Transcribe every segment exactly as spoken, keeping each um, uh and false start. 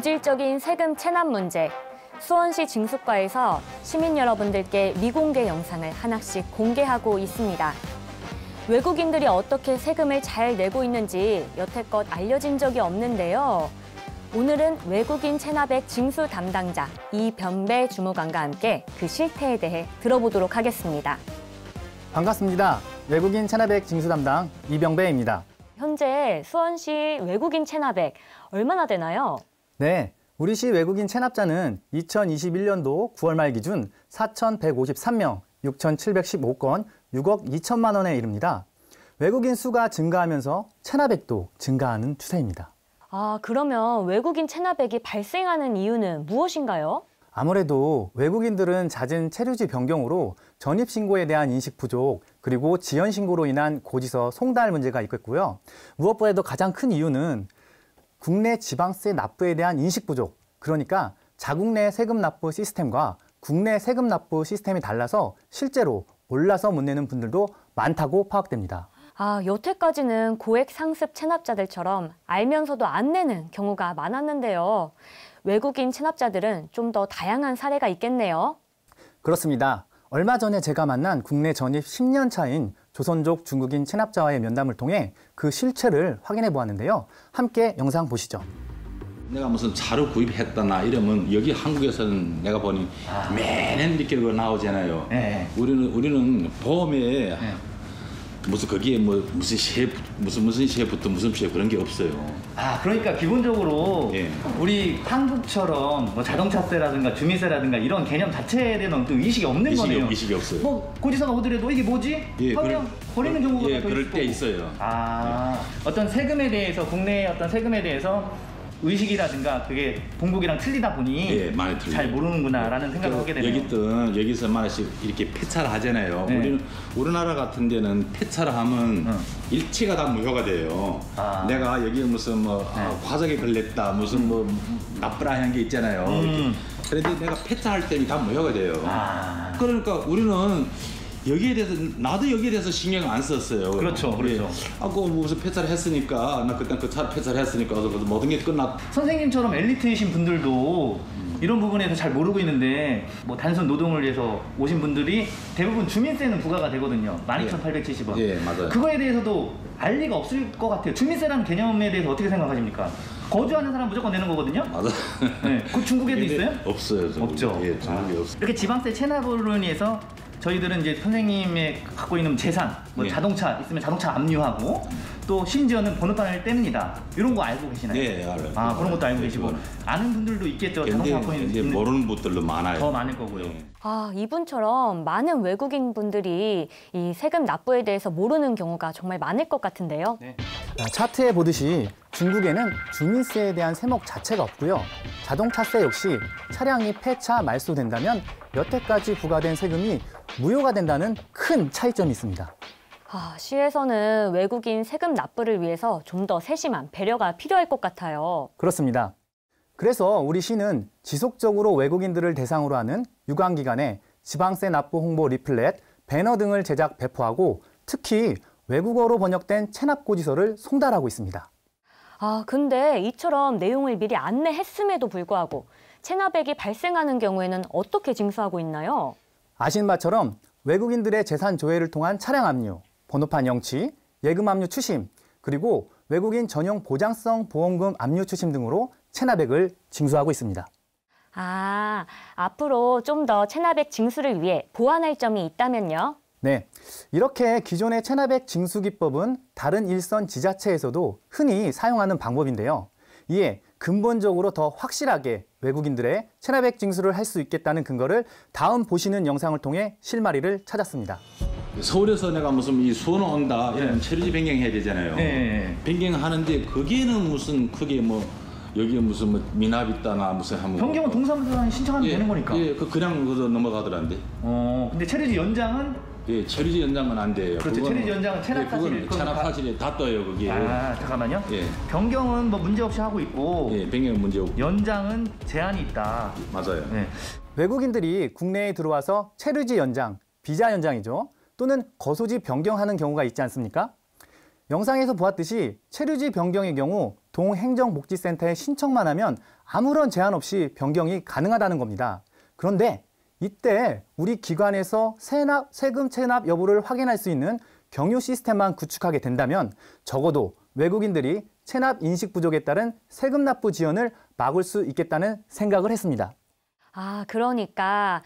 고질적인 세금 체납 문제. 수원시 징수과에서 시민 여러분들께 미공개 영상을 하나씩 공개하고 있습니다. 외국인들이 어떻게 세금을 잘 내고 있는지 여태껏 알려진 적이 없는데요. 오늘은 외국인 체납액 징수 담당자 이변배 주무관과 함께 그 실태에 대해 들어보도록 하겠습니다. 반갑습니다. 외국인 체납액 징수 담당 이병배입니다. 현재 수원시 외국인 체납액 얼마나 되나요? 네, 우리 시 외국인 체납자는 이천이십일 년도 구월 말 기준 사천백오십삼 명, 육천칠백십오 건, 육억 이천만 원에 이릅니다. 외국인 수가 증가하면서 체납액도 증가하는 추세입니다. 아, 그러면 외국인 체납액이 발생하는 이유는 무엇인가요? 아무래도 외국인들은 잦은 체류지 변경으로 전입신고에 대한 인식 부족, 그리고 지연신고로 인한 고지서 송달 문제가 있겠고요. 무엇보다도 가장 큰 이유는 국내 지방세 납부에 대한 인식 부족, 그러니까 자국 내 세금 납부 시스템과 국내 세금 납부 시스템이 달라서 실제로 몰라서 못 내는 분들도 많다고 파악됩니다. 아, 여태까지는 고액 상습 체납자들처럼 알면서도 안 내는 경우가 많았는데요. 외국인 체납자들은 좀 더 다양한 사례가 있겠네요. 그렇습니다. 얼마 전에 제가 만난 국내 전입 십 년 차인 조선족 중국인 체납자와의 면담을 통해 그 실체를 확인해 보았는데요. 함께 영상 보시죠. 내가 무슨 차를 구입했다나 이러면 여기 한국에서는 내가 보니 아. 매년 이렇게 나오잖아요. 네. 우리는 우리는 보험에 네. 무슨 거기에 뭐 무슨 시에 무슨 무슨 시에부터 무슨 시에 그런 게 없어요. 아, 그러니까 기본적으로 예. 우리 한국처럼 뭐 자동차세라든가 주민세라든가 이런 개념 자체에 대한 어떤 의식이 없는 의식이, 거네요. 의식이 없어요. 뭐 고지서가 오더라도 이게 뭐지? 예, 하면 버리는 경우가 예, 더 그럴 때 있어요. 아, 예. 어떤 세금에 대해서 국내의 어떤 세금에 대해서 의식이라든가 그게 본국이랑 틀리다 보니 예, 많이 잘 모르는구나라는 생각을 하게 되네요. 여기 뜬 여기서 말씩 이렇게 폐차를 하잖아요. 네. 우리는 우리나라 같은 데는 폐차를 하면 응. 일체가 다 무효가 돼요. 아. 내가 여기 무슨 뭐 네. 아, 과적에 걸렸다, 무슨 뭐 나쁘라 하는 게 있잖아요. 음. 그런데 내가 폐차할 때는 다 무효가 돼요. 아. 그러니까 우리는 여기에 대해서 나도 여기에 대해서 신경 안 썼어요. 그렇죠, 그렇죠. 아, 그 무슨 폐차를 했으니까 나 그때 그 차를 폐차를 했으니까 모든 게 끝났. 선생님처럼 엘리트이신 분들도 음. 이런 부분에서 잘 모르고 있는데 뭐 단순 노동을 위해서 오신 분들이 대부분 주민세는 부과가 되거든요. 만 이천팔백칠십 원. 예, 맞아요. 그거에 대해서도 알 리가 없을 것 같아요. 주민세라는 개념에 대해서 어떻게 생각하십니까? 거주하는 사람 무조건 내는 거거든요. 맞아. 네, 그 중국에도 있어요? 없어요. 중국에. 없죠. 예, 중국에 아. 없어요. 이렇게 지방세 체납으로 인해서 저희들은 이제 선생님의 갖고 있는 재산, 뭐 네. 자동차 있으면 자동차 압류하고 또 심지어는 번호판을 뗍니다. 이런 거 알고 계시나요? 네, 알아요. 아, 그런 것도 알고 네, 계시고 그건. 아는 분들도 있겠죠. 근데, 자동차 갖고 있는 이제 모르는 분들도 많아요. 더 많을 거고요. 네. 아, 이분처럼 많은 외국인 분들이 이 세금 납부에 대해서 모르는 경우가 정말 많을 것 같은데요. 네. 차트에 보듯이 중국에는 주민세에 대한 세목 자체가 없고요. 자동차세 역시 차량이 폐차 말소된다면 여태까지 부과된 세금이 무효가 된다는 큰 차이점이 있습니다. 아, 시에서는 외국인 세금 납부를 위해서 좀 더 세심한 배려가 필요할 것 같아요. 그렇습니다. 그래서 우리 시는 지속적으로 외국인들을 대상으로 하는 유관기관에 지방세 납부 홍보 리플렛, 배너 등을 제작 배포하고 특히 외국어로 번역된 체납고지서를 송달하고 있습니다. 아, 근데 이처럼 내용을 미리 안내했음에도 불구하고 체납액이 발생하는 경우에는 어떻게 징수하고 있나요? 아시는 바처럼 외국인들의 재산 조회를 통한 차량 압류, 번호판 영치, 예금 압류 추심, 그리고 외국인 전용 보장성 보험금 압류 추심 등으로 체납액을 징수하고 있습니다. 아, 앞으로 좀 더 체납액 징수를 위해 보완할 점이 있다면요? 네, 이렇게 기존의 체납액 징수 기법은 다른 일선 지자체에서도 흔히 사용하는 방법인데요. 이에 근본적으로 더 확실하게 외국인들의 체납액 징수를 할 수 있겠다는 근거를 다음 보시는 영상을 통해 실마리를 찾았습니다. 서울에서 내가 무슨 이 수원 온다 이러면 네. 체류지 변경해야 되잖아요. 네. 변경하는데 거기에는 무슨 크게 뭐 여기에 무슨 뭐 미납 있다나 무슨 하면 변경은 동사무소에 신청하면 예, 되는 거니까. 예, 그 그냥 그저 넘어가더란데. 어, 근데 체류지 연장은 예, 체류지 연장은 안 돼요. 그렇죠. 체류지 연장은 체납 사실. 예, 체납 사실에 다 떠요 거기에. 아, 잠깐만요. 예. 변경은 뭐 문제 없이 하고 있고. 예, 변경은 문제 없고. 연장은 제한이 있다. 맞아요. 네. 외국인들이 국내에 들어와서 체류지 연장, 비자 연장이죠. 또는 거소지 변경하는 경우가 있지 않습니까? 영상에서 보았듯이 체류지 변경의 경우 동행정복지센터에 신청만 하면 아무런 제한 없이 변경이 가능하다는 겁니다. 그런데 이때 우리 기관에서 세납, 세금 체납 여부를 확인할 수 있는 경유 시스템만 구축하게 된다면 적어도 외국인들이 체납 인식 부족에 따른 세금 납부 지연을 막을 수 있겠다는 생각을 했습니다. 아, 그러니까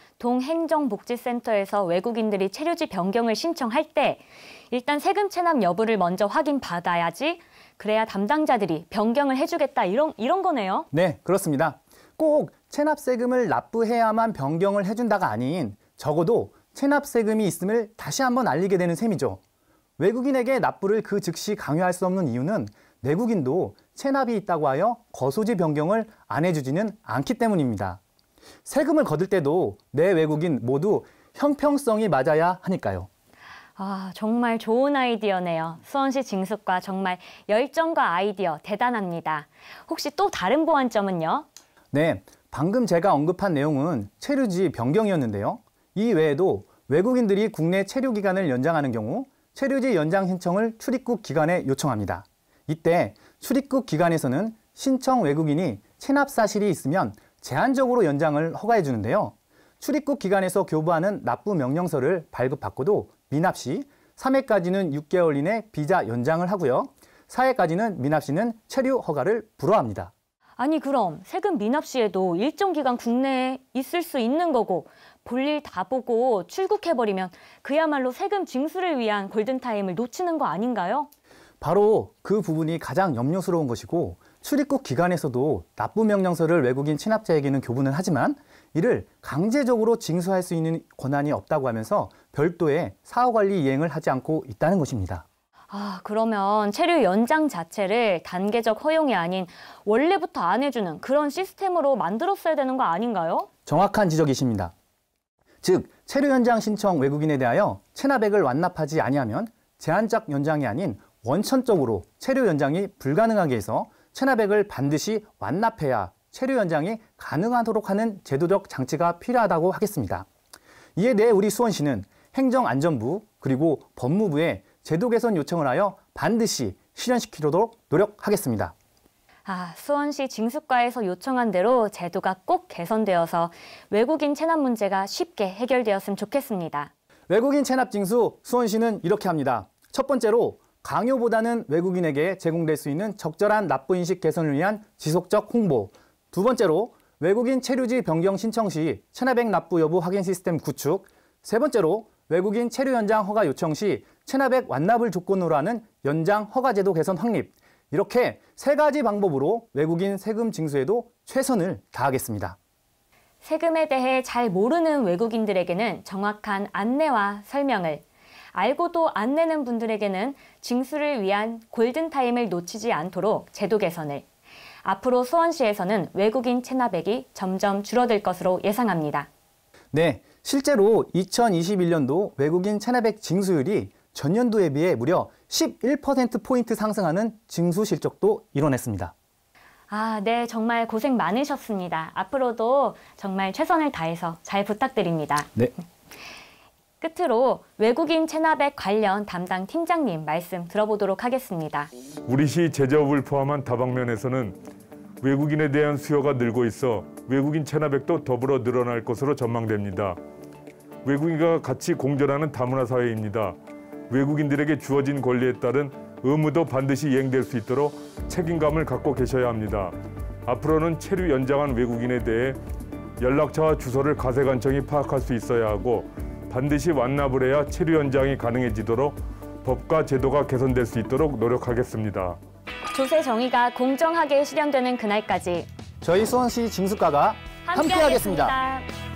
동행정복지센터에서 외국인들이 체류지 변경을 신청할 때 일단 세금 체납 여부를 먼저 확인받아야지 그래야 담당자들이 변경을 해주겠다 이런, 이런 거네요. 네, 그렇습니다. 꼭 체납세금을 납부해야만 변경을 해준다가 아닌 적어도 체납세금이 있음을 다시 한번 알리게 되는 셈이죠. 외국인에게 납부를 그 즉시 강요할 수 없는 이유는 내국인도 체납이 있다고 하여 거소지 변경을 안 해주지는 않기 때문입니다. 세금을 거둘 때도 내 외국인 모두 형평성이 맞아야 하니까요. 아, 정말 좋은 아이디어네요. 수원시 징수과 정말 열정과 아이디어 대단합니다. 혹시 또 다른 보완점은요? 네, 방금 제가 언급한 내용은 체류지 변경이었는데요. 이 외에도 외국인들이 국내 체류 기간을 연장하는 경우 체류지 연장 신청을 출입국 기관에 요청합니다. 이때 출입국 기관에서는 신청 외국인이 체납 사실이 있으면 제한적으로 연장을 허가해 주는데요. 출입국 기관에서 교부하는 납부 명령서를 발급받고도 미납 시 삼 회까지는 육 개월 이내 비자 연장을 하고요. 사 회까지는 미납 시는 체류 허가를 불허합니다. 아니 그럼 세금 미납 시에도 일정 기간 국내에 있을 수 있는 거고 볼일 다 보고 출국해버리면 그야말로 세금 징수를 위한 골든타임을 놓치는 거 아닌가요? 바로 그 부분이 가장 염려스러운 것이고 출입국 기관에서도 납부 명령서를 외국인 체납자에게는 교부는 하지만 이를 강제적으로 징수할 수 있는 권한이 없다고 하면서 별도의 사후관리 이행을 하지 않고 있다는 것입니다. 아, 그러면 체류 연장 자체를 단계적 허용이 아닌 원래부터 안 해주는 그런 시스템으로 만들었어야 되는 거 아닌가요? 정확한 지적이십니다. 즉, 체류 연장 신청 외국인에 대하여 체납액을 완납하지 아니하면 제한적 연장이 아닌 원천적으로 체류 연장이 불가능하게 해서 체납액을 반드시 완납해야 체류 연장이 가능하도록 하는 제도적 장치가 필요하다고 하겠습니다. 이에 대해 우리 수원시는 행정안전부 그리고 법무부에 제도 개선 요청을 하여 반드시 실현시키도록 노력하겠습니다. 아, 수원시 징수과에서 요청한 대로 제도가 꼭 개선되어서 외국인 체납 문제가 쉽게 해결되었으면 좋겠습니다. 외국인 체납 징수 수원시는 이렇게 합니다. 첫 번째로 강요보다는 외국인에게 제공될 수 있는 적절한 납부인식 개선을 위한 지속적 홍보. 두 번째로 외국인 체류지 변경 신청 시 체납액 납부 여부 확인 시스템 구축. 세 번째로 외국인 체류 연장 허가 요청 시 체납액 완납을 조건으로 하는 연장 허가제도 개선 확립. 이렇게 세 가지 방법으로 외국인 세금 징수에도 최선을 다하겠습니다. 세금에 대해 잘 모르는 외국인들에게는 정확한 안내와 설명을, 알고도 안 내는 분들에게는 징수를 위한 골든타임을 놓치지 않도록 제도 개선을, 앞으로 수원시에서는 외국인 체납액이 점점 줄어들 것으로 예상합니다. 네, 실제로 이천이십일 년도 외국인 체납액 징수율이 전년도에 비해 무려 십일 퍼센트 포인트 상승하는 징수 실적도 이뤄냈습니다. 아, 네, 정말 고생 많으셨습니다. 앞으로도 정말 최선을 다해서 잘 부탁드립니다. 네. 끝으로 외국인 체납액 관련 담당 팀장님 말씀 들어보도록 하겠습니다. 우리 시 제조업을 포함한 다방면에서는 외국인에 대한 수요가 늘고 있어 외국인 체납액도 더불어 늘어날 것으로 전망됩니다. 외국인과 같이 공존하는 다문화 사회입니다. 외국인들에게 주어진 권리에 따른 의무도 반드시 이행될 수 있도록 책임감을 갖고 계셔야 합니다. 앞으로는 체류 연장한 외국인에 대해 연락처와 주소를 가세관청이 파악할 수 있어야 하고 반드시 완납을 해야 체류 연장이 가능해지도록 법과 제도가 개선될 수 있도록 노력하겠습니다. 조세 정의가 공정하게 실현되는 그날까지 저희 수원시 징수과가 함께하겠습니다. 함께하겠습니다.